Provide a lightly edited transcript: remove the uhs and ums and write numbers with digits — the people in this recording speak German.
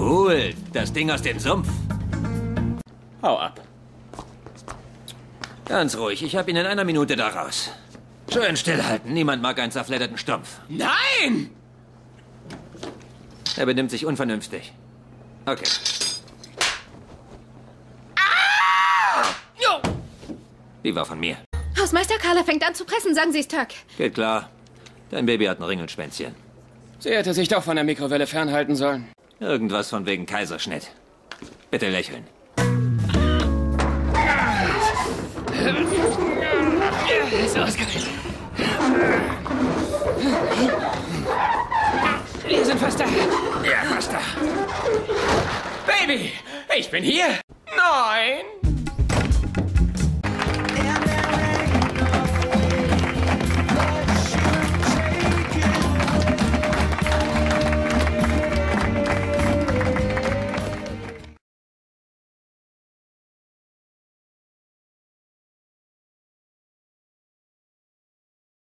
Cool, das Ding aus dem Sumpf. Hau ab. Ganz ruhig, ich habe ihn in einer Minute da raus. Schön stillhalten, niemand mag einen zerfledderten Stumpf. Nein! Er benimmt sich unvernünftig. Okay. Die war von mir. Hausmeister Carla fängt an zu pressen, sagen Sie es, Tuck. Geht klar. Dein Baby hat ein Ringelschwänzchen. Sie hätte sich doch von der Mikrowelle fernhalten sollen. Irgendwas von wegen Kaiserschnitt. Bitte lächeln. So ist geil. Wir sind fast da. Ja, fast da. Baby, ich bin hier. Nein.